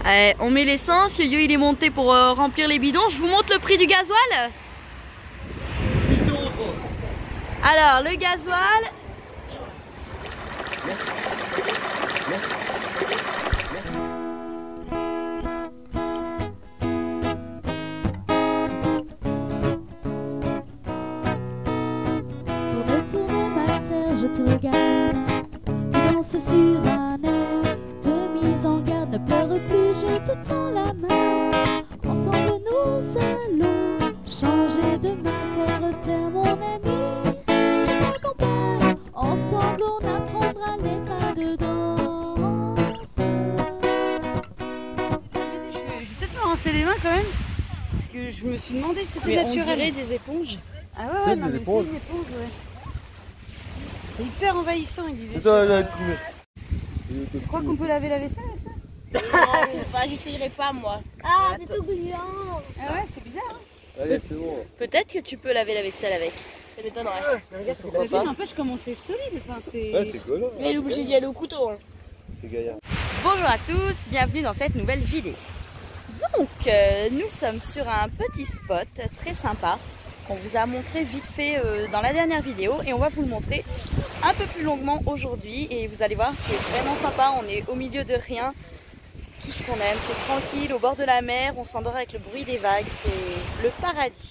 Allez, on met l'essence, Yo-Yo il est monté pour remplir les bidons. Je vous montre le prix du gasoil. 8,30 €. Alors, le gasoil. Tourne ma terre, je te regarde. Tu danses sur un air de mise en garde. Ne pleure plus, je te tends la main. Ensemble nous allons changer de terre, terre mon ami. Je t'accompagne, ensemble on apprendra les pas de danse. Je vais peut-être me rincer les mains quand même. Parce que je me suis demandé si c'était naturel. On dirait des éponges. Ah ouais, C'est non, des mais éponges. c'est une éponge, ouais. C'est hyper envahissant, il disait. C'est ça, là, Tu crois qu'on peut laver la vaisselle avec ça? Enfin, j'essayerai pas moi. Ah, c'est tout brillant. Ah ouais, c'est bizarre. Hein. Allez, c'est bon. Peut-être que tu peux laver la vaisselle avec. Ça m'étonnerait. Mais ça n'empêche comment c'est solide. Enfin, c'est... Ouais, c'est collant. Mais elle est obligée d'y aller au couteau. Hein. C'est gaillard. Bonjour à tous, bienvenue dans cette nouvelle vidéo. Donc, nous sommes sur un petit spot très sympa qu'on vous a montré vite fait dans la dernière vidéo et on va vous le montrer un peu plus longuement aujourd'hui et vous allez voir, c'est vraiment sympa, on est au milieu de rien, tout ce qu'on aime, c'est tranquille, au bord de la mer, on s'endort avec le bruit des vagues, c'est le paradis.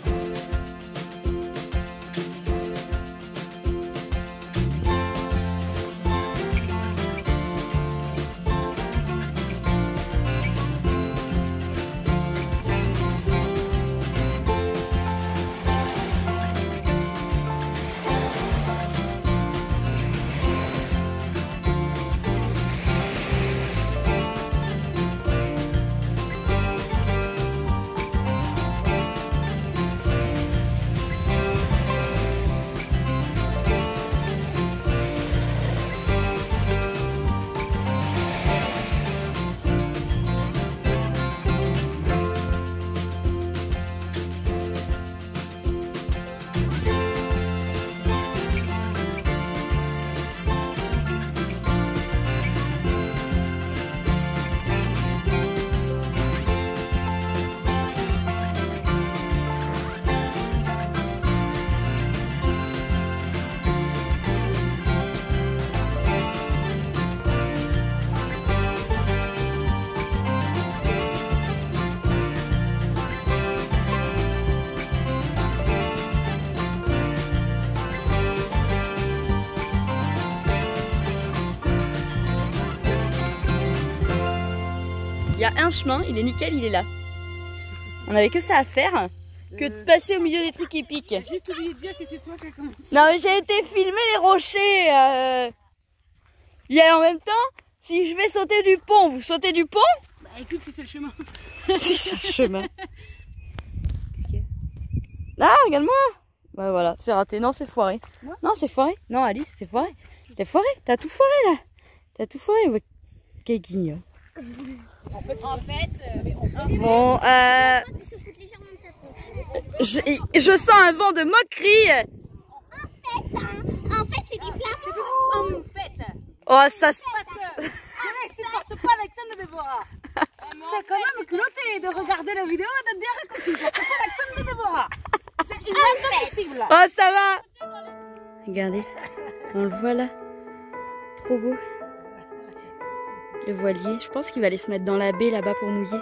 Il y a un chemin, il est nickel, il est là. On avait que ça à faire, que de passer au milieu des trucs qui piquent. J'ai juste oublié de dire que c'est toi qui as commencé. Non mais j'ai été filmer les rochers. Il y a en même temps, si je vais sauter du pont, vous sautez du pont? Bah écoute, si c'est le chemin. Si c'est le chemin. Ah, regarde-moi. Bah voilà, c'est raté. Non, c'est foiré. Moi Non, c'est foiré. Non, Alice, c'est foiré. T'es foiré. T'as tout foiré là. T'as tout foiré. Ouais. Quel guignol. En fait, Bon, je sens un vent de moquerie. En fait, c'est des flammes. En fait, Oh, ça. je supporte pas l'accent de Déborah. C'est quand même culotté de regarder la vidéo et de dire que tu supportes pas l'accent de Déborah. C'est inadmissible. Oh, ça va. Regardez, on le voit là. Trop beau. Le voilier, je pense qu'il va aller se mettre dans la baie là-bas pour mouiller.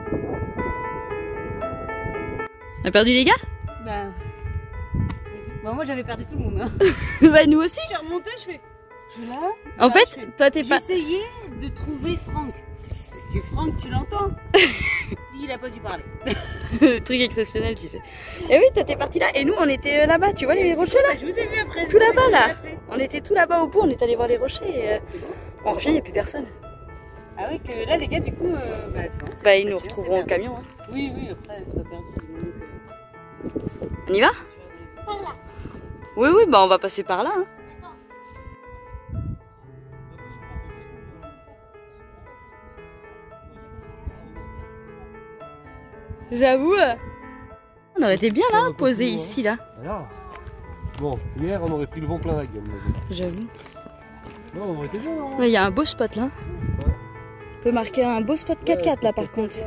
On a perdu les gars? Ben, moi moi j'avais perdu tout le monde. Hein. Bah nous aussi. Je suis remontée, je fais là. En là, fait, je fais- toi t'es pas... J'essayais de trouver Franck. Franck, tu l'entends? Il a pas dû parler. Truc exceptionnel, tu sais. Et oui, toi t'es parti là et nous on était là-bas, tu vois les rochers là? Je vous ai vu après. Tout là-bas là. On était tout là-bas au bout, on est allé voir les rochers et on revient, il n'y a plus personne. Ah oui, que là les gars du coup, bah, tu vois, Bah ils nous retrouveront au camion. Hein. Oui, oui, après c'est pas perdu. On y va? Oui, oui, bah on va passer par là. Hein. J'avoue, on aurait été bien là, posé ici là. Alors, bon, hier on aurait pris le vent plein la gueule. J'avoue. Non, on aurait été bien. Hein. Il y a un beau spot là. On peut marquer un beau spot 4x4 là par contre.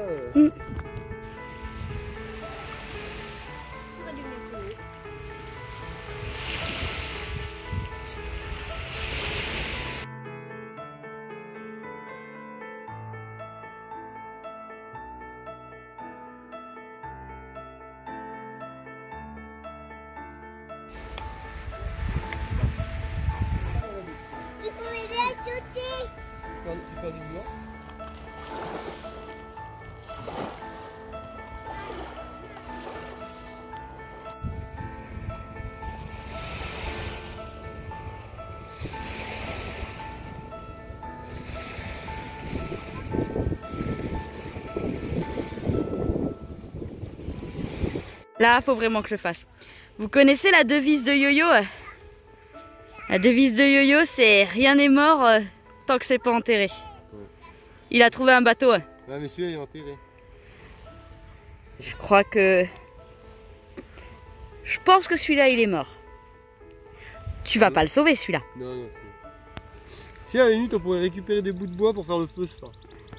Tu peux m'aider à shooter? Tu perds du bois. Là, faut vraiment que je le fasse. Vous connaissez la devise de Yo-Yo? La devise de Yo-Yo, c'est rien n'est mort tant que c'est pas enterré. Il a trouvé un bateau. Ouais, mais celui-là il est enterré. Je crois que... Je pense que celui-là, il est mort. Tu vas pas le sauver, celui-là. Non, non, c'est... Si à la limite on pourrait récupérer des bouts de bois pour faire le feu ce soir.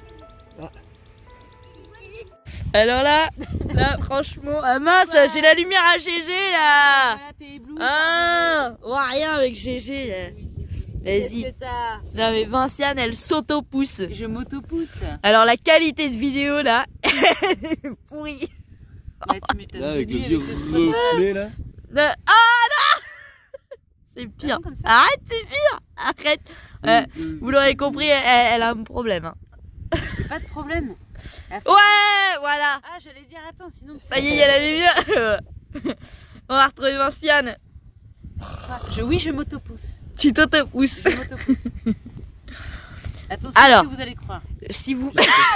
Alors là, franchement... Ah mince, j'ai la lumière à GG, là. Ah, t'es ébloui. Ah, on voit rien avec GG, là. Vas-y. Qu'est-ce que t'as? Non mais Vinciane, elle s'auto-pousse. Je m'auto-pousse. Alors la qualité de vidéo, là, elle est pourrie. Bah, tu m'étonnes. Là avec le Lui, vieux avec le spot. reflet là. Ah non. C'est pire. Comme ça. Arrête, c'est pire. Arrête. Vous l'aurez compris, elle a un problème. Hein. C'est pas de problème. Ouais, voilà. Ah, j'allais dire, attends, sinon. Ça y est, il y a la lumière. On va retrouver Vinciane. Oui, je m'auto-pousse. Tu t'auto-pousses. Je m'auto-pousse. Attention, Alors. ce que vous allez croire. Si vous...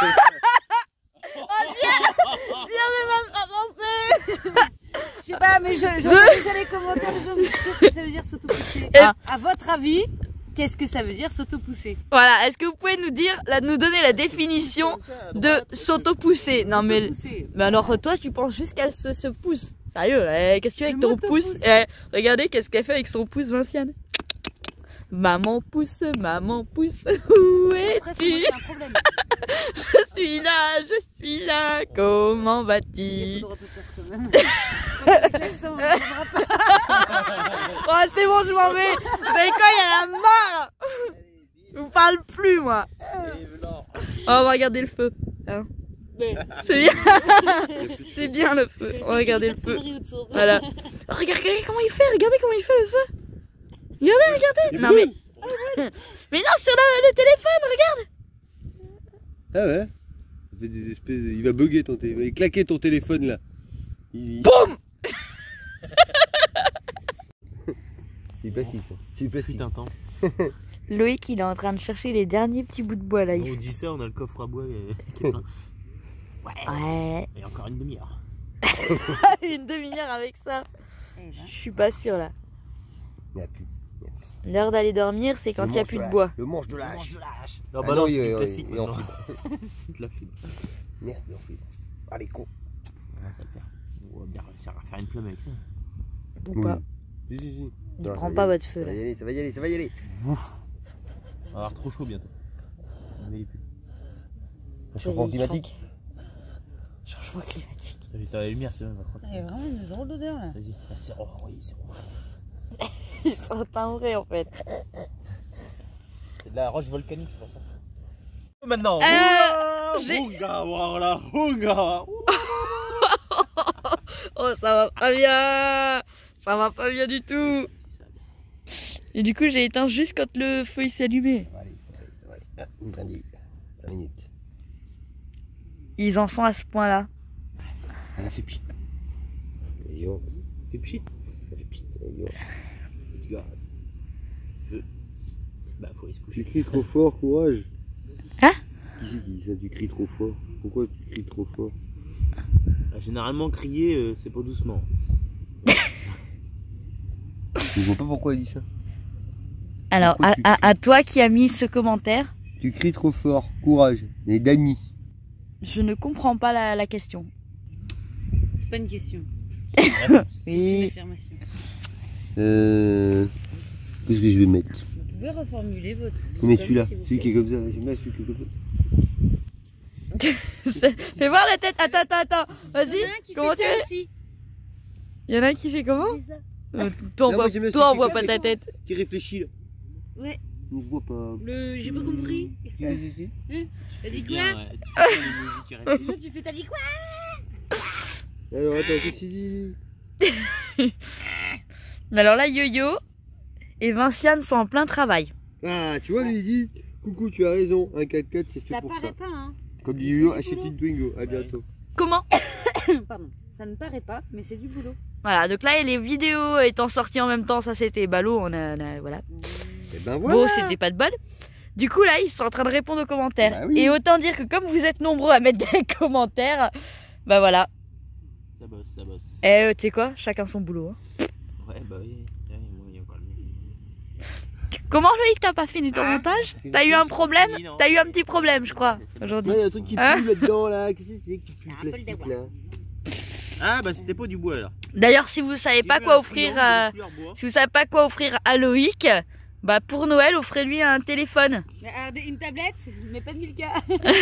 Je sais pas, mais j'en ai déjà les commentaires des gens me disent qu'est-ce que ça veut dire s'auto-pousser. Ah. À votre avis, qu'est-ce que ça veut dire s'auto-pousser? Voilà, est-ce que vous pouvez nous dire, nous donner la définition de s'auto-pousser? Non mais... S'auto-pousser. Mais alors toi tu penses juste qu'elle se pousse. Sérieux, qu'est-ce que tu fais avec Je ton m'auto-pousse. pouce? Regardez qu'est-ce qu'elle fait avec son pouce, Vinciane. Maman pousse, où Après, c'est moi es-tu? qui ai un problème. Je suis là, comment Il vas-tu? faudra tout faire quand même. Avec ça, on ne reviendra pas. Oh c'est bon, je m'en vais. Vous savez quoi, il y en a marre. Je vous parle plus moi. Oh, on va regarder le feu. Hein. Mais- C'est bien. C'est bien le feu. On va regarder le feu. Voilà. Oh, regardez comment il fait, regardez comment il fait le feu. Regardez. Non mais... Mais non, sur le téléphone, regarde. Ah ouais. Il fait des espèces de... Il va bugger ton téléphone. Il va claquer ton téléphone là. Boum. C'est plastique ça. C'est plastique. Putain, temps. Loïc, il est en train de chercher les derniers petits bouts de bois là. On dit ça, on a le coffre à bois qui est plein. Ouais. Et encore une demi-heure. Une demi-heure avec ça. Eh ben, Je suis pas sûre là. Il n'y a plus. L'heure d'aller dormir, c'est quand il n'y a plus de bois. Le manche de Mange lâche. de lâche. Ah Non, bah non, oui, c'est oui, du oui, plastique. il est en maintenant. fibre. C'est de la fibre. Merde, il est en fibre. Allez, con. Ouais, ça va le faire. On va bien réussir à faire une flamme avec ça. Ou pas. Si, si, si. Ne Non, prends ça va pas y aller. votre feu Ça là. va y aller, ça va y aller, ça va y aller. On va avoir trop chaud bientôt. On met les pulls. Réchauffement climatique. Changement climatique. T'as la lumière, c'est vrai, on va croire. il y a vraiment une drôle d'odeur là. Vas-y, ah, c'est roux, oui, c'est roux. Ils sont timbrés en fait. C'est de la roche volcanique, c'est pour ça. Maintenant, j'ai- Ouga, voilà, Ouga. Oh, ça va pas bien. Ça va pas bien du tout. Et du coup, j'ai éteint juste quand le feu il s'est allumé. Ça va aller, ça va aller, ça va aller. Ah, une brindille. 5 minutes. Ils en sont à ce point-là. Elle a fait pchit. Yo. Fait pchit. Elle fait pchit. Yo. Petit gars. Feu. Bah, faut aller se coucher. Tu cries trop fort, courage. Hein? Qui c'est qui dit ça? Tu cries trop fort. Pourquoi tu cries trop fort? Généralement, crier, c'est pas doucement. Je vois pas pourquoi elle dit ça. Alors, à toi qui as mis ce commentaire, Tu cries trop fort, courage. Et Dani. je ne comprends pas la question. C'est pas une question. C'est une Oui. affirmation. Qu'est-ce que je vais mettre? Vous pouvez reformuler votre. Je vais mettre celui-là. Celui qui est comme ça. J'aime bien celui qui est comme ça. Fais voir la tête. Attends. Vas-y. Comment tu fais? aussi. Il y en a un qui fait comment? C'est ça. Toi, Non, moi, j'aime bien on celui voit qui pas fait ta comme- tête. Qui réfléchit là. Ouais. On se voit pas. J'ai pas compris. T'as dit quoi? C'est ça, tu fais t'as dit quoi? Alors attends, qu'est-ce qu'il dit? Alors là, Yo-Yo et Vinciane sont en plein travail. Ah, tu vois, lui il dit coucou, tu as raison, un 4x4 c'est fait Ça pour paraît ça. pas, hein. Comme dit Yo, achète une Twingo, à bientôt. Comment? Pardon. Ça ne paraît pas, mais c'est du boulot. Voilà, donc là, les vidéos étant sorties en même temps, ça c'était ballot. Voilà. Et ben voilà. Bon, c'était pas de bol. Du coup, là, ils sont en train de répondre aux commentaires. Bah oui. Et autant dire que comme vous êtes nombreux à mettre des commentaires, bah voilà. Ça bosse, ça bosse. Et tu sais quoi? Chacun son boulot. Hein. Ouais, bah oui. Ouais, moi, il y a encore le mien. Comment, Loïc, t'as pas fini ton montage? T'as eu un problème? fini, non. T'as eu un petit problème, je crois, Ouais, aujourd'hui. il y a un truc qui pue Hein là-dedans là. Qu'est-ce que c'est qui pue le plastique là? Ah, bah c'était pas du bois alors. D'ailleurs, si vous savez pas quoi offrir à... Si vous savez pas quoi offrir à Loïc, bah pour Noël, offrez-lui un téléphone. Une tablette, mais pas de Milka.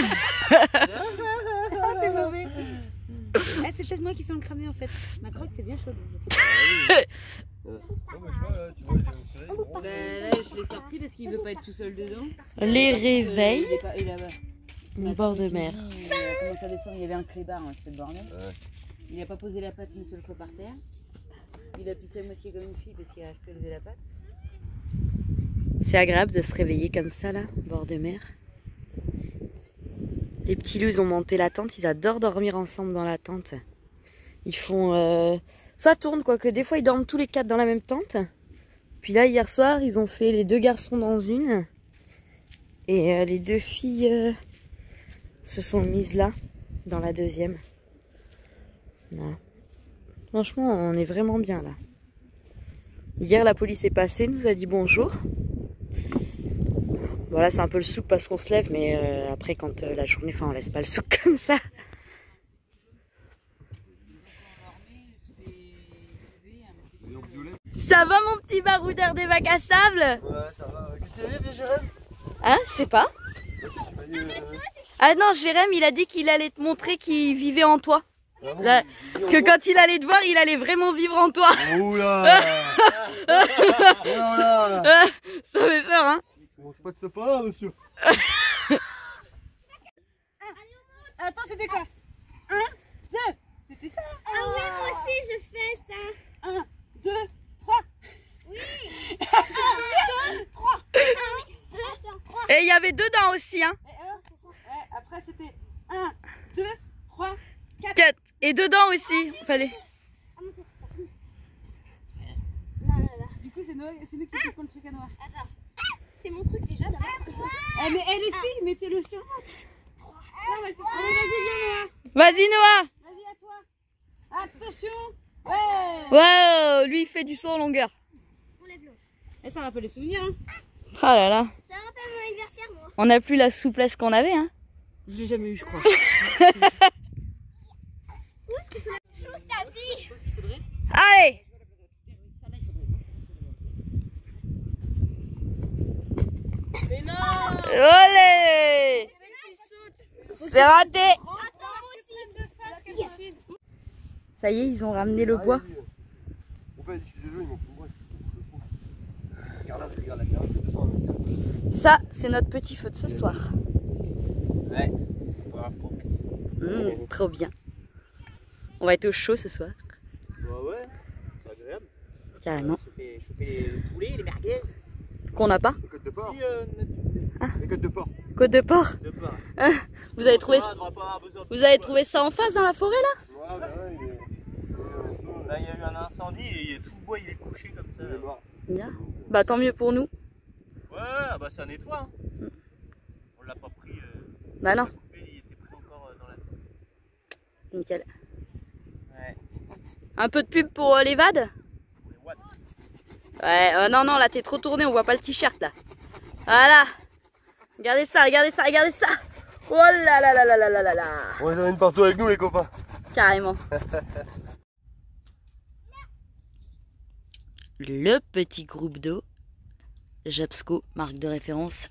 T'es mauvais. Ah, c'est peut-être moi qui sens le cramer en fait. Ma croque c'est bien chaud. Bah, là je l'ai sorti parce qu'il veut pas être tout seul dedans. Les réveils. Il est pas, il est là-bas. Au bord de mer. Il a commencé à descendre, il y avait un clébard, hein, c'était le bordel. Il a pas posé la patte une seule fois par terre. Il a pissé à moitié comme une fille parce qu'il n'arrive plus à lever la patte. C'est agréable de se réveiller comme ça là, au bord de mer. Les petits loups ils ont monté la tente, ils adorent dormir ensemble dans la tente. Ils font... Ça tourne quoi, que des fois ils dorment tous les 4 dans la même tente. Puis là hier soir ils ont fait les 2 garçons dans une. Et les 2 filles se sont mises là, dans la deuxième. Voilà. Franchement on est vraiment bien là. Hier la police est passée, nous a dit bonjour. Voilà, c'est un peu le souk parce qu'on se lève, mais après quand la journée, enfin on laisse pas le souk comme ça. Ça va mon petit baroudeur des bacs à sable? Ouais, ça va. Qu'est-ce que c'est, Jérém? Hein, je sais pas. Ah non, Jérém, il a dit qu'il allait te montrer qu'il vivait en toi. Là, que quand il allait te voir, il allait vraiment vivre en toi. Oula. Oula. Ça fait peur, hein. On mange pas de ce pain là, monsieur. Attends, c'était quoi? 1, 2, c'était ça? Ah oui, moi aussi je fais ça. 1, 2, 3. Oui. 1, 2, 3. 1, 2, 3. Et il y avait 2 dents aussi, hein. Et alors, après c'était 1, 2, 3, 4. Et 2 dents aussi. Fallait. Du coup, c'est nous qui fait le truc à Noah. Attends. C'est mon truc déjà d'abord. Mais elle est fille, mettez-le sur l'autre. Allez, vas-y, viens Noah. Vas-y, Noah. Vas-y, à toi. Attention. Ouais. Ouais, lui il fait du saut en longueur. On lève l'eau. Et ça rappelle les souvenirs, hein. Oh là là. Ça rappelle mon anniversaire, moi. On n'a plus la souplesse qu'on avait, hein. Je l'ai jamais eu, je crois. Où est-ce que tu l'as chou sa vie? Allez. Mais non. Olé. C'est raté. Attends, moi aussi. Ça y est, ils ont ramené le bois. Mon père, je suis désolé, ils m'ont pris une boîte. Regarde là, regarde la terrasse, c'est 200 mètres. Ça, c'est notre petit feu de ce soir. Ouais. Trop bien. On va être au chaud ce soir. Bah ouais, c'est agréable. Carrément. On se fait chauffer le poulet, les merguez. Qu'on n'a pas. Les côtes de porc. Si, Les côtes de porc. Côte de porc. de pas. Ah, vous avez trouvé ça en face dans la forêt là? Ouais, bah ouais, Là, il y a eu un incendie et tout le bois il est couché comme ça. il est mort. Bien. Bah tant mieux pour nous. Ouais, bah ça nettoie. Hein. On l'a pas pris. Bah non. Il était pris encore dans la tête. Nickel. Ouais. Un peu de pub pour les VAD? Pour les watts. Ouais, non, non, là t'es trop tourné, on voit pas le t-shirt là. Voilà. Regardez ça, regardez ça, regardez ça. Oh là là là là là là là là. On les amène partout avec nous, les copains. Carrément. Le petit groupe d'eau. Japsco, marque de référence.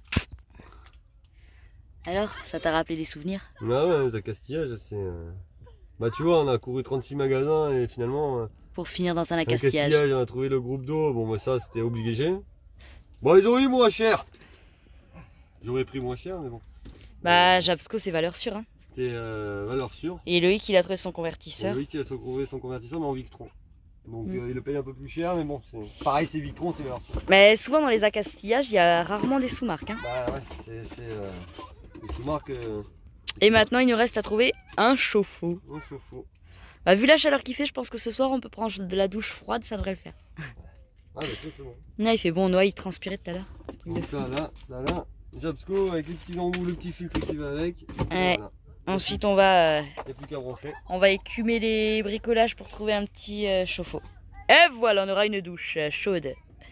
Alors, ça t'a rappelé des souvenirs? Bah ouais, les accastillages, c'est... Bah tu vois, on a couru 36 magasins et finalement... Pour finir dans un un accastillage. accastillage, on a trouvé le groupe d'eau. Bon bah ça, c'était obligé. Bon, ils ont eu moins cher. J'aurais pris moins cher, mais bon. Bah, Japsco, c'est valeur sûre. Hein. C'était valeur sûre. Et Loïc, il a trouvé son C'est convertisseur. lui qui a trouvé son convertisseur, mais en Victron. Donc il le paye un peu plus cher, mais bon, c'est pareil, c'est Victron, c'est valeur sûre. Mais souvent dans les accastillages, il y a rarement des sous-marques. Hein. Bah ouais, c'est les sous-marques Et maintenant, il nous reste à trouver un chauffe-eau. au chauffe-eau. Bah, vu la chaleur qu'il fait, je pense que ce soir, on peut prendre de la douche froide, ça devrait le faire. Ah mais c'est bon. Là, il fait bon, Noah, il transpirait tout à l'heure. Donc ça là, Japsco avec les petits embouts, le petit filtre qui va avec. Ouais. Voilà. Ensuite, on va Il n'y a plus qu'à brancher. écumer les bricolages pour trouver un petit chauffe-eau. Et voilà, on aura une douche chaude.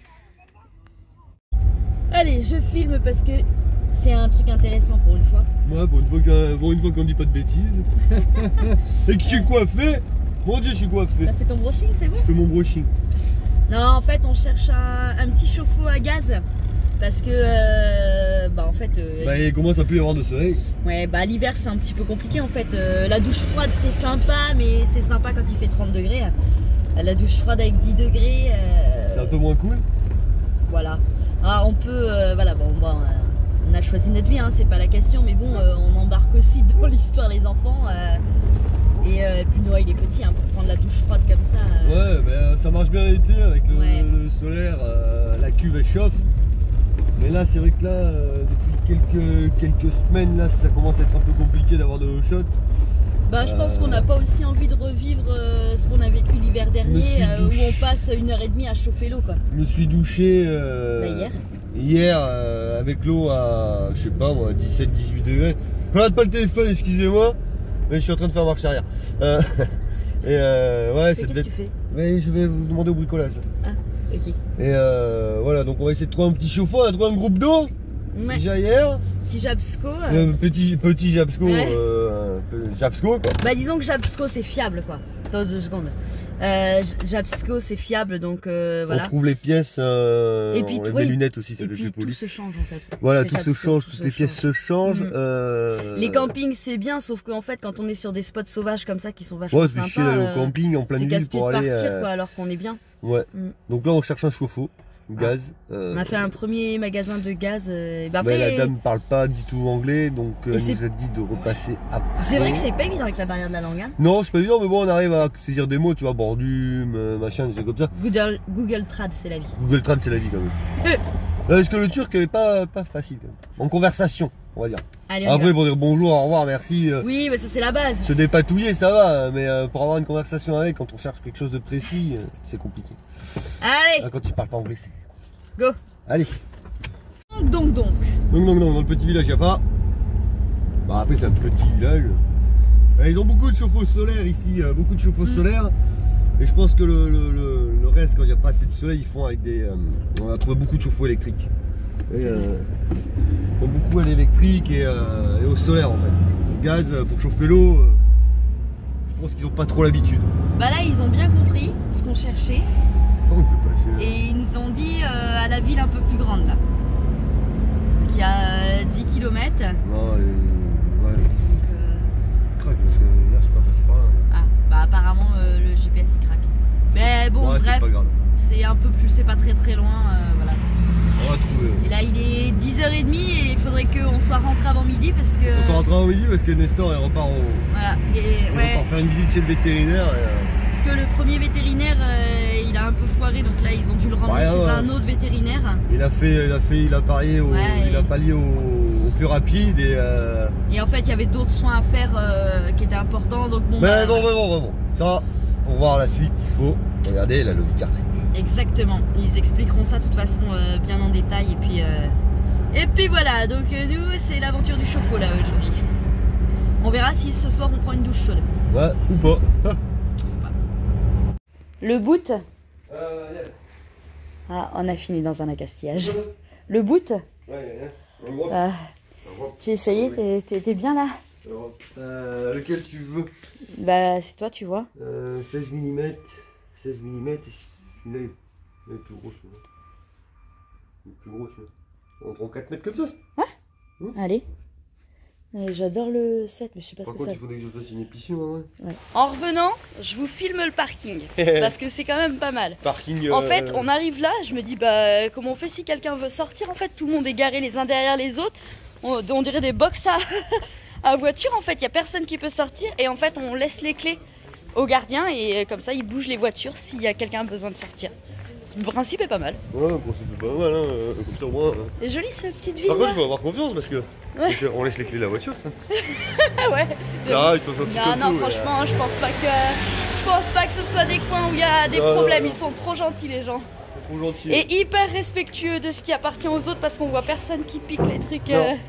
Allez, je filme parce que c'est un truc intéressant pour une fois. Moi, pour une fois qu'on dit pas de bêtises. Et que je suis coiffé. Mon dieu, je suis coiffé. T'as fait ton brushing, c'est bon? Je fais mon brushing. Non, en fait, on cherche un petit chauffe-eau à gaz. Parce que, bah en fait... Bah il commence à plus y avoir de soleil. Ouais, bah l'hiver c'est un petit peu compliqué en fait. La douche froide c'est sympa, mais c'est sympa quand il fait 30 degrés. La douche froide avec 10 degrés... C'est un peu moins cool. Voilà. Alors on peut... voilà, bon, on a choisi notre vie, hein, c'est pas la question, mais bon, on embarque aussi dans l'histoire les enfants. Et puis Noah il est petit, hein, pour prendre la douche froide comme ça. Ouais, mais ça marche bien l'été avec le solaire, la cuve elle chauffe. Mais là c'est vrai que là, depuis quelques semaines, là ça commence à être un peu compliqué d'avoir de l'eau chaude. Bah je pense qu'on n'a pas aussi envie de revivre ce qu'on a vécu l'hiver dernier, où on passe 1h30 à chauffer l'eau quoi. Je me suis douché Hier avec l'eau à, je sais pas moi, 17-18 degrés. Je regarde pas le téléphone, excusez-moi, mais je suis en train de faire marche arrière. Ouais, c'est qu'est-ce que tu fais? Mais je vais vous demander au bricolage. Ah, ok. Et voilà, donc on va essayer de trouver un petit chauffe-eau. On a trouvé un groupe d'eau Ouais. déjà hier. Petit Japsco. Petit Japsco, Ouais. Japsco quoi. Bah disons que Japsco c'est fiable quoi. Attends 2 secondes. Japsco c'est fiable donc On voilà. trouve les pièces, Et puis, on ouais, les lunettes aussi, ça Et fait puis plus tout poli. se change en fait. Voilà, Chez tout se Japsco, change, tout toutes se les pièces se changent. Les campings c'est bien, sauf qu'en fait quand on est sur des spots sauvages comme ça qui sont vachement Ouais, c'est sympas, chier d'aller au camping en pleine c'est ville casse-pied pour de aller. partir quoi alors qu'on est bien. Ouais. Mm. Donc là on cherche un chauffe-eau, gaz. On a fait un premier magasin de gaz. Bah Mais après, la dame parle pas du tout anglais, donc elle c'est- nous a dit de repasser après. c'est vrai que c'est pas évident avec la barrière de la langue. Hein. Non, c'est pas évident, mais bon, on arrive à se dire des mots, tu vois, bordume, machin, des trucs comme ça. Google Trad c'est la vie. Google Trad, c'est la vie quand même. Parce que le turc est pas facile quand même. En conversation, on va dire. Allez, on y Après, va. pour dire bonjour, au revoir, merci. Oui, mais ça c'est la base. Se dépatouiller, ça va, mais pour avoir une conversation avec, quand on cherche quelque chose de précis, c'est compliqué. Allez, Là, quand tu parles pas anglais, c'est. go. Allez. Donc. Donc, dans le petit village, il n'y a pas. Bah, après, c'est un petit village. Ils ont beaucoup de chauffe-eau solaires ici, beaucoup de chauffe-eau solaires. Et je pense que le reste, quand il n'y a pas assez de soleil, ils font avec des. On a trouvé beaucoup de chauffe-eau électriques. Et, ils font beaucoup à l'électrique et au solaire en fait. Le gaz pour chauffer l'eau, je pense qu'ils n'ont pas trop l'habitude. Bah là ils ont bien compris ce qu'on cherchait. Comment on peut passer Et ils nous ont dit à la ville un peu plus grande là. Donc il y a 10 km. Non, ouais. Donc, Crac, parce que là, je suis pas passé par là. ah, bah apparemment le GPS il craque. Mais bon, Ouais, c'est bref, pas grave. c'est un peu plus, c'est pas très loin. Voilà. On va trouver. Et là il est 10h30 et il faudrait qu'on soit rentré avant midi parce que. On s'en rentre au midi parce que Nestor il repart Voilà. Et, il ouais, repart faire une visite chez le vétérinaire. Et, parce que le premier vétérinaire il a un peu foiré, donc là ils ont dû le ramener chez un autre vétérinaire. Il a parié il a pallié au plus rapide et en fait il y avait d'autres soins à faire qui étaient importants, donc bon. Mais bon, ça, pour voir la suite, il faut regarder la levée de cartridge. Exactement, ils expliqueront ça de toute façon bien en détail et puis voilà, donc nous c'est l'aventure du chauffe-eau là aujourd'hui. On verra si ce soir on prend une douche chaude. Ouais, ou pas. Le boot. Ah, on a fini dans un accastillage. Le boot. J'ai essayé, t'es bien là. Lequel tu veux? Bah c'est toi tu vois. 16 mm. 16 mm. Celui-là il est plus gros celui-là. Il est plus gros celui-là. On prend 4 mètres comme ça. Ouais. Allez. J'adore le 7 mais je sais pas ce que Par contre ça. il faudrait que je fasse une épition hein, Ouais. En revenant, je vous filme le parking parce que c'est quand même pas mal. Parking. En fait, on arrive là, je me dis bah comment on fait si quelqu'un veut sortir? En fait, tout le monde est garé les uns derrière les autres. On dirait des box à voiture. En fait, il y a personne qui peut sortir et en fait, on laisse les clés au gardien et comme ça, il bouge les voitures s'il y a quelqu'un a besoin de sortir. Le principe est pas mal. Ouais, le principe est pas mal, hein, comme ça au moins. C'est joli ce petite ville. Par contre, il faut avoir confiance parce que on laisse les clés de la voiture. Ah ouais. Là, ils sont sortis comme Non, tout, franchement, je pense pas que ce soit des coins où il y a des problèmes. Ils sont trop gentils les gens. Trop gentil. Et hyper respectueux de ce qui appartient aux autres parce qu'on voit personne qui pique les trucs.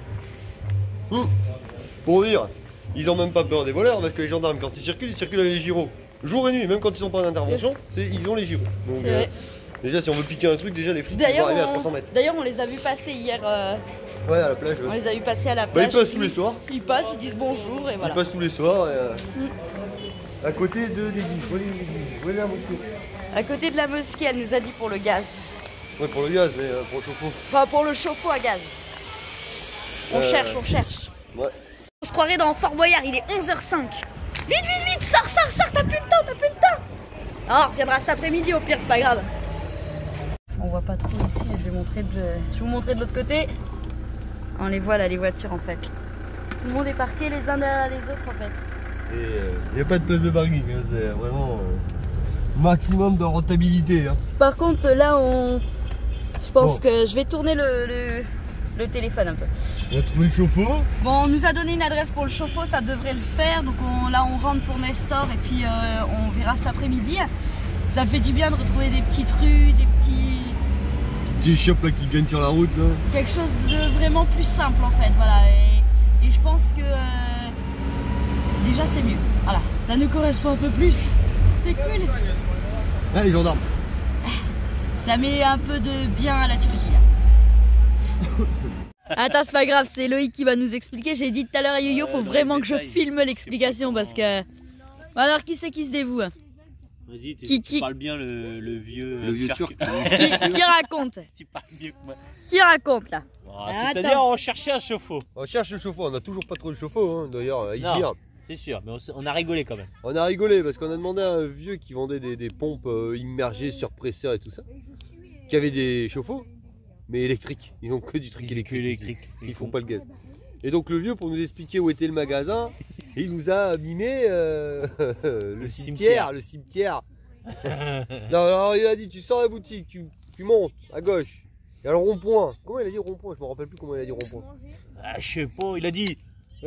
Pour dire, ils ont même pas peur des voleurs parce que les gendarmes, quand ils circulent avec les gyros. Jour et nuit, même quand ils sont pas en intervention, ils ont les gyros. Donc déjà, si on veut piquer un truc, déjà les flics vont arriver à 300 mètres. D'ailleurs, on les a vus passer hier. Ouais, à la plage. On les a vus passer à la plage. Ils passent tous les soirs. Ils passent, ils disent bonjour et voilà. Ils passent tous les soirs. À côté de l'église. Voilà la mosquée. À côté de la mosquée, elle nous a dit pour le gaz. Ouais, pour le gaz, mais pour le chauffe-eau. Enfin, pour le chauffe-eau à gaz. On cherche. Ouais. On se croirait dans Fort Boyard, il est 11h05. Vite, sors, t'as plus le temps. Ah, on reviendra cet après-midi au pire, c'est pas grave. On voit pas trop ici, je vais vous montrer de l'autre côté. On les voit là, les voitures en fait. Tout le monde est parqué les uns derrière les autres en fait. Et il n'y a pas de place de parking, hein, c'est vraiment maximum de rentabilité. Hein. Par contre là, je pense que je vais tourner le téléphone un peu. On a trouvé le chauffe-eau. Bon, on nous a donné une adresse pour le chauffe-eau, ça devrait le faire. Donc là, on rentre pour Nestor et puis on verra cet après-midi. Ça fait du bien de retrouver des petites rues, des petits échoppes là qui gagnent sur la route là. Quelque chose de vraiment plus simple en fait, voilà. Et je pense que déjà c'est mieux. Voilà, ça nous correspond un peu plus. C'est cool. Ah, les gendarmes. Ça met un peu de bien à la Turquie là. Attends, c'est pas grave, c'est Loïc qui va nous expliquer. J'ai dit tout à l'heure à Yo-Yo, faut vraiment que je filme l'explication parce que. Alors qui c'est qui se dévoue? Vas-y, qui parle bien le vieux turc. Qui raconte? Tu parles mieux que moi. Qui raconte là? C'est-à-dire on cherchait un chauffe-eau. On cherche le chauffe-eau, on a toujours pas trouvé le chauffe-eau hein, d'ailleurs, il se vire. C'est sûr, mais on a rigolé quand même. On a rigolé parce qu'on a demandé à un vieux qui vendait des pompes immergées, surpresseurs et tout ça, qui avait des chauffe-eau, mais électriques. Ils ont que du truc électrique. Ils font pas le gaz. Et donc le vieux, pour nous expliquer où était le magasin, il nous a mimé le cimetière. Non, alors il a dit, tu sors la boutique, tu montes à gauche. Il y a le rond-point. Comment il a dit rond-point? Je me rappelle plus comment il a dit rond-point. Ah, je sais pas, il a dit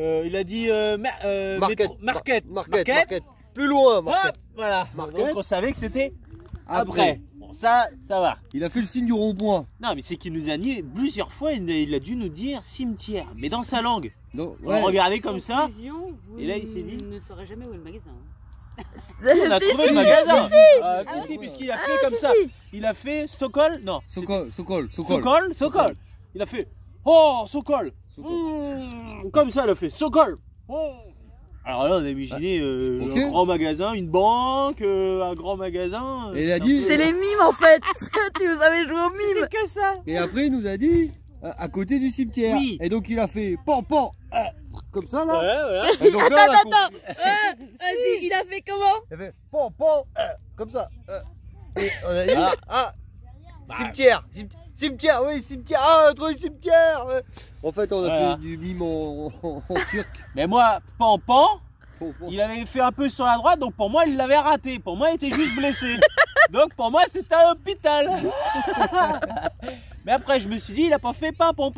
Market. Plus loin, Market. Hop, voilà. Market. Donc on savait que c'était après. Bon, ça va. Il a fait le signe du rond-point. Non, mais c'est qu'il nous a dit plusieurs fois, il a dû nous dire cimetière, mais dans sa langue. Non, On regardait comme ça. Vous Et là, il s'est dit. ne saurez jamais où est le magasin. On a trouvé le magasin. Si, puisqu'il a fait comme ça. Il a fait Sokol. Non. Sokol. Il a fait oh Sokol. Comme ça, il a fait Sokol. Alors là, on a imaginé un grand magasin, une banque, un grand magasin. Et il a dit. C'est les mimes en fait. Tu nous avais joué aux mimes. Que ça. Et après, il nous a dit à côté du cimetière. Oui. Et donc, il a fait pan. Comme ça là. Voilà. Et donc, là, Attends. Vas-y, il a fait comment? Il a fait pan. Comme ça. Et on a dit cimetière, oui, cimetière. Ah, on a trouvé cimetière. En fait, on a fait du mime en turc. Mais moi, pan, il avait fait un peu sur la droite, donc pour moi, il l'avait raté. Pour moi, il était juste blessé. Donc pour moi c'était un hôpital. Mais après je me suis dit il a pas fait pimpon.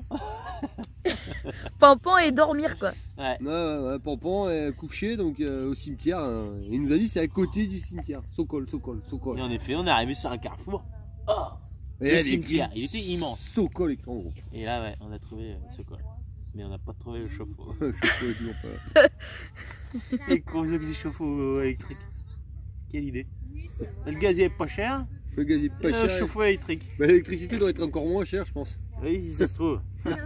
Pampon et dormir quoi. Ouais. Ouais, Pampon est couché donc au cimetière. Il nous a dit c'est à côté du cimetière. Sokol. Et en effet on est arrivé sur un carrefour. Oh, Et le cimetière, il était immense. Sokol écran gros. Et là ouais on a trouvé Sokol. Mais on n'a pas trouvé le chauffe-eau. Le chauffe-eau est toujours pas. Et qu'on faisait du chauffe-eau électrique. Quelle idée. Le gaz il est pas cher. Le gaz est pas Le cher. chauffe-eau électrique. Bah, l'électricité doit être encore moins chère je pense. Oui si ça se trouve.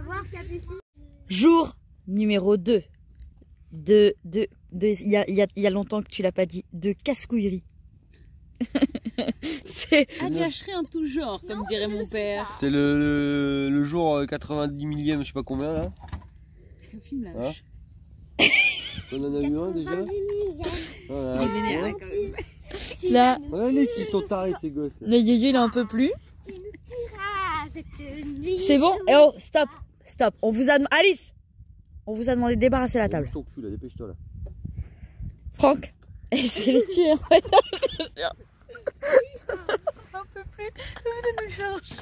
Jour numéro 2. Il y a longtemps que tu l'as pas dit. De casse-couillerie. C'est Un gâcherie en tout genre, comme dirait mon père. C'est le jour 90 millième, je sais pas combien là. Un film Hein lâche. On en a eu un déjà. Voilà. Il est vénère là, quand même. là. Regardez s'ils sont tarés ces gosses. Le yo-yo il en peut plus. Tu nous tueras cette nuit. C'est bon. Et oh stop. On vous a Alice. On vous a demandé de débarrasser la table. Ton cul là, dépêche-toi là. Franck. Et je vais les tuer. On peut plus. Venez nous chercher.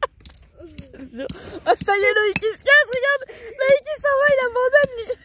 Oh, ça y est, Loïc il se casse, regarde. Loïc il s'en va, il abandonne lui.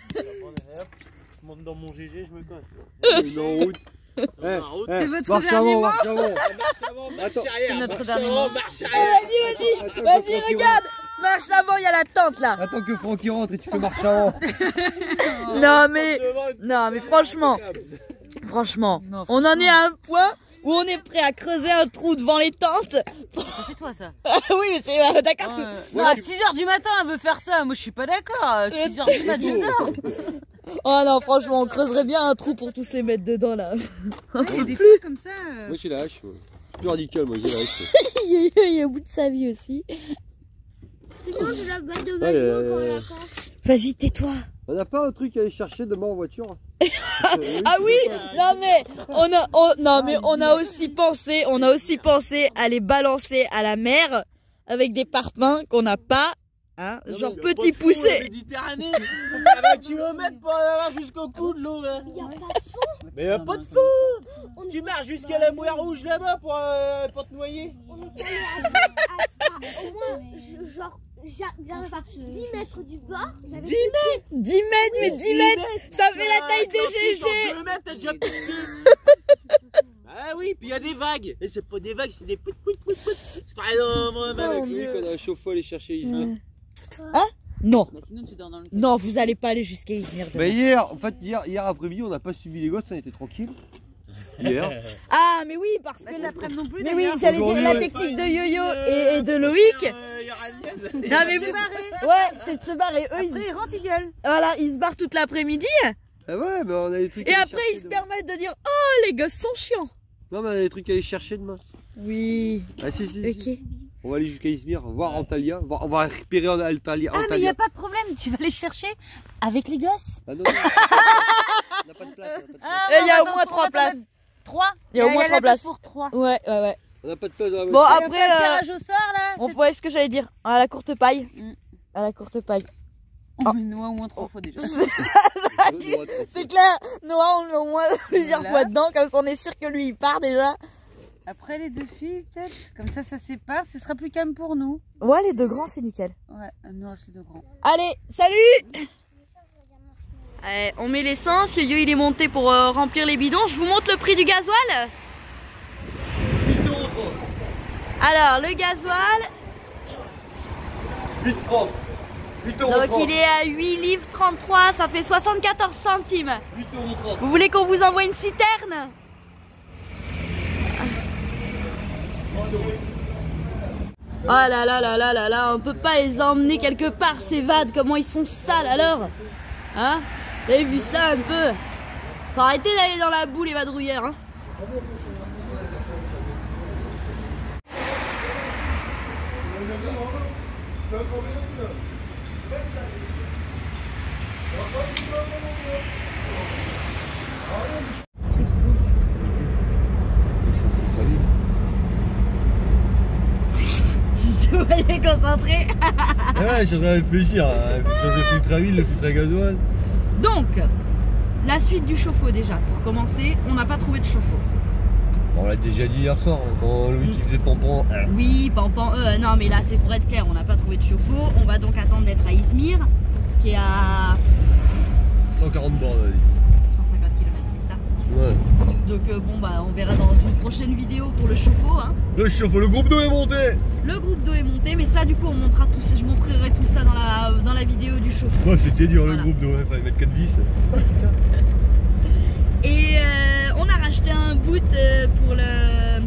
Je monte dans mon GG, je me casse. Il est en route. C'est votre marche dernier avant, mot. marche avant. Marche C'est arrière, notre marche dernier avant, mot. marche Eh, arrière. vas-y, regarde. Marche avant, il y a la tente là. Attends que Francky rentre et tu fais marche avant. Non mais franchement, Non, on en est à un point où on est prêt à creuser un trou devant les tentes. Ça c'est toi ça. Oui mais c'est d'accord. Non, à 6h du matin elle veut faire ça, moi je suis pas d'accord. À 6h du matin je dors. Oh non franchement on creuserait bien un trou pour tous les mettre dedans là. Il y a des fois comme ça. Moi j'ai la hache. Je suis plus radical, moi j'ai la hache. Il est au bout de sa vie aussi. Sinon, je la bats de Ouais, vêtements quand la cache. Vas-y tais-toi. On n'a pas un truc à aller chercher demain en voiture? Ah oui, non mais on a aussi pensé à les balancer à la mer avec des parpaings qu'on n'a pas, hein, genre petit poussé. Méditerranée, faut faire 20 km pour aller jusqu'au cou de l'eau. Il n'y a pas de fond. Mais y'a pas de fond. Tu marches jusqu'à la mer rouge là-bas pour te noyer. On est allé au moins, genre, j'arrive à 10 mètres du bord. 10 mètres, mais 10 mètres, ça fait la taille de GG. 2 mètres, t'as déjà piqué. Ah oui, puis il y a des vagues. Et c'est pas des vagues, c'est des pout. C'est pas énorme. Avec lui qu'on a un chauffe-eau aller chercher Izmir. Hein? Non, Bah, sinon tu dors dans le non, vous allez pas aller jusqu'à Izmir demain. Bah hier après-midi on n'a pas suivi les gosses, on était tranquille. Hier. Ah mais oui parce que l'après-midi non plus. mais oui j'allais dire la technique de Yo-Yo et de Loïc. Non mais vous ouais c'est de se barrer. Eux Après ils rentrent, ils gueulent. voilà ils se barrent toute l'après-midi Ah ouais, bah on a des trucs et à aller après ils chercher se demain. permettent de dire oh les gosses sont chiants. Non mais on a des trucs à aller chercher demain. Oui. Ah si. Ok. On va aller jusqu'à Izmir, voir Antalya, on va récupérer Antalya. Ah mais y a pas de problème, tu vas les chercher avec les gosses. Ah non, on n'a pas de place. Et il y a au moins 3 places. 3. Il y a au moins 3 places. Pour 3. Ouais. On n'a pas de place dans la Bon voiture. après Tirage au sort là. on pourrait ce que j'allais dire à la courte paille. Mm. À la courte paille. On met Noah au moins 3 fois déjà. C'est clair, Noah on le met au moins plusieurs Là. fois dedans, comme ça on est sûr que lui il part déjà. Après les deux filles peut-être. Comme ça sépare, ce sera plus calme pour nous. Ouais les deux grands c'est nickel. Ouais, Noah c'est de grands. Allez, salut. Allez, on met l'essence, Yo-Yo il est monté pour remplir les bidons. Je vous montre le prix du gasoil. 8,30 €. Alors le gasoil, 8,30 €. donc il est à 8 livres 33, ça fait 74 centimes. 8,30 €. Vous voulez qu'on vous envoie une citerne? Oh là là là là là là, on peut pas les emmener quelque part ces vades, comment ils sont sales alors? Hein? Vous avez vu ça un peu? Faut arrêter d'aller dans la boue les vadrouillères hein. Tu voyais concentré. Ouais, je suis en train de réfléchir. Changer le filtre à huile, le filtre à gasoil. Donc, la suite du chauffe-eau déjà. Pour commencer, on n'a pas trouvé de chauffe-eau. On l'a déjà dit hier soir, hein, quand Louis qui faisait pampan. Oui, pampan, non mais là c'est pour être clair, on n'a pas trouvé de chauffe-eau. On va donc attendre d'être à Izmir, qui est à 140 bornes, on a dit. 150 km, c'est ça. Ouais. Donc bon bah on verra dans une prochaine vidéo pour le chauffe-eau. Hein. Le chauffe-eau, le groupe d'eau est monté. Le groupe d'eau est monté, mais ça du coup on montrera tout ça, je montrerai tout ça dans la vidéo du chauffe-eau. Ouais, c'était dur Voilà. le groupe d'eau, il fallait mettre 4 vis. Et on a racheté un boot pour le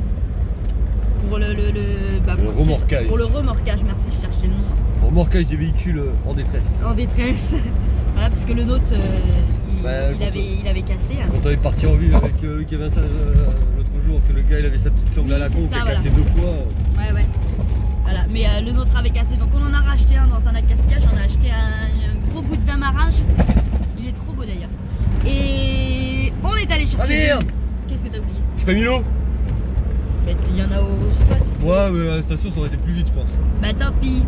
remorquage. Pour le remorquage, merci, je cherchais le nom. Remorquage des véhicules en détresse. En détresse. Voilà, parce que le nôtre, Bah, il avait cassé. Hein. Quand on est parti en ville avec Louis qui avait ça l'autre jour, que le gars il avait sa petite sangle Oui, à la con c'est qui ça, a voilà. cassé 2 fois. Ouais. Voilà, mais le nôtre avait cassé, donc on en a racheté un dans un accastillage. On a acheté un gros bout d'amarrage. Il est trop beau d'ailleurs. Et on est allé chercher. merde. Qu'est-ce que t'as oublié? J'ai pas mis l'eau. Il y en a au spot. Ouais, mais à la station ça aurait été plus vite, je pense. Bah tant pis.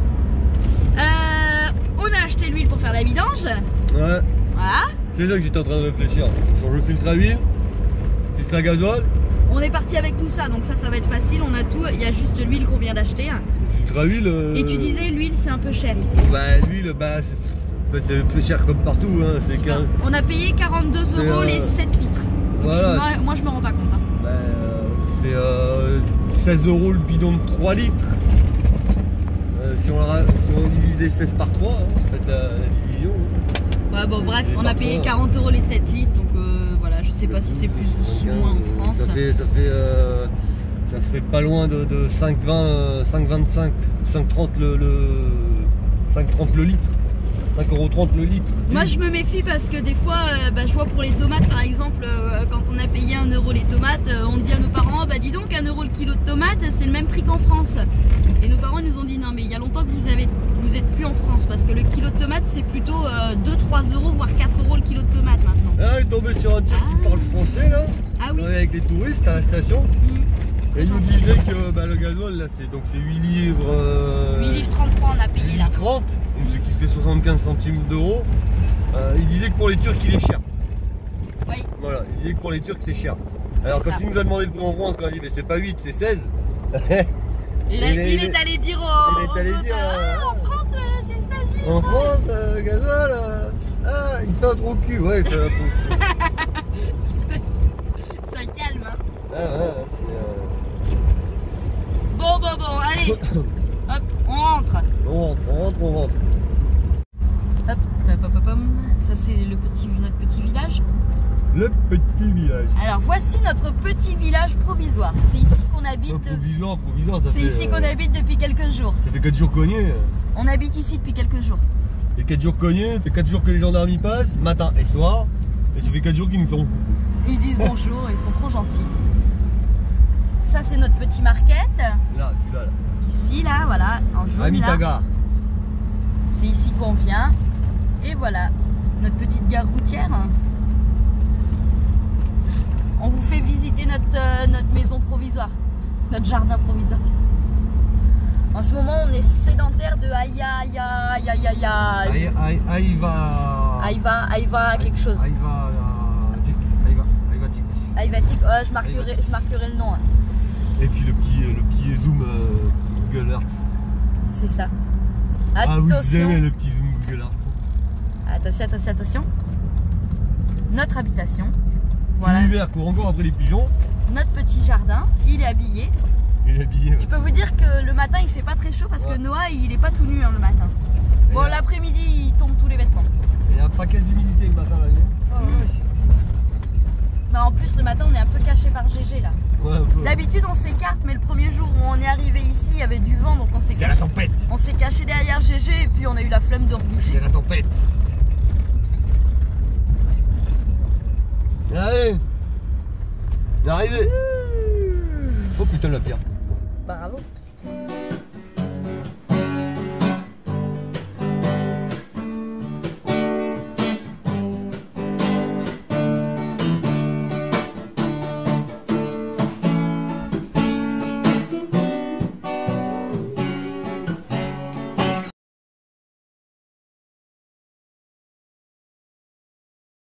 On a acheté l'huile pour faire la vidange. Ouais, Voilà. c'est ça que j'étais en train de réfléchir. Je change le filtre à huile, filtre à gasoil, On est parti avec tout ça, donc ça va être facile. On a tout. Il y a juste l'huile qu'on vient d'acheter. le filtre à huile. Et tu disais l'huile c'est un peu cher ici. Bah, l'huile, bah, en fait, c'est plus cher comme partout. Hein. C'est qu'un. On a payé 42 € les 7 litres. Donc Voilà. moi je me rends pas compte. Hein. Bah, c'est 16 € le bidon de 3 litres. Si on divise les 16 par 3, hein, en fait la division. Ouais, bon bref, Et on a par payé contre, 40 € les 7 litres, donc voilà, je sais pas si c'est plus ou moins en France. Ça ferait pas loin de 5,20, 5,25, 5,30 5,30 le litre. 5,30 € le litre. Moi je me méfie parce que des fois, je vois pour les tomates par exemple, quand on a payé 1 € les tomates, on dit à nos parents, bah dis donc 1 € le kilo de tomates, c'est le même prix qu'en France. Et nos parents nous ont dit non mais il y a longtemps que vous êtes plus en France parce que le kilo de tomates c'est plutôt 2-3 €, voire 4 € le kilo de tomates maintenant. Ah, il est tombé sur un Turc qui parle français là, Ah oui. avec des touristes à la station. Mmh. Et il nous disait que le gasoil là c'est 8 livres. 8 livres 33 on a payé là. 30, donc ce qui fait 75 centimes d'euros. Il disait que pour les Turcs il est cher. Oui. Voilà, il disait que pour les Turcs c'est cher. Alors C'est quand ça. il nous a demandé le prix en France, quand il a dit mais c'est pas 8, c'est 16. Il est allé dire il est allé dire, en France c'est 16 livres. En France, le gasoil, il fait un trou de cul. Ouais, il fait un trou de cul. Ça calme hein. Ouais, c'est. Bon, allez. Hop, on rentre. On rentre. Hop. Ça c'est notre petit village. Le petit village. Alors voici notre petit village provisoire. C'est ici qu'on habite. Provisoire, ça C'est fait. ici qu'on habite depuis quelques jours. Ça fait 4 jours cognés. On habite ici depuis quelques jours. Et 4 jours cognés, ça fait 4 jours que les gendarmes y passent, matin et soir. Et ça fait 4 jours qu'ils nous font coucou. Ils disent bonjour, ils sont trop gentils. Ça c'est notre petit market. Là, celui-là. Ici là, voilà, en jaune là. Amitaga. C'est ici qu'on vient. Et voilà, notre petite gare routière. On vous fait visiter notre maison provisoire, notre jardin provisoire. En ce moment, on est sédentaire de Aïva quelque chose. Aïvatique, je marquerai le nom. Hein. Et puis le petit zoom Google Earth. C'est ça. Ah, vous aimez Attention, le petit zoom Google Earth. attention. Notre habitation. Voilà. L'hiver court encore après les pigeons. Notre petit jardin, il est habillé. Il est habillé. Je peux vous dire que le matin il fait pas très chaud parce que Noah il est pas tout nu hein, le matin. Bon l'après-midi il tombe tous les vêtements. Il y a un paquet d'humidité le matin là. Ah, Bah, en plus le matin on est un peu caché par GG là. ouais, un peu. D'habitude on s'écarte mais le premier jour où on est arrivé ici il y avait du vent donc on s'est C'était la tempête. On s'est caché derrière GG et puis on a eu la flemme de reboucher. C'était la tempête. Allez. On est arrivé. Oh putain la pierre. Bravo.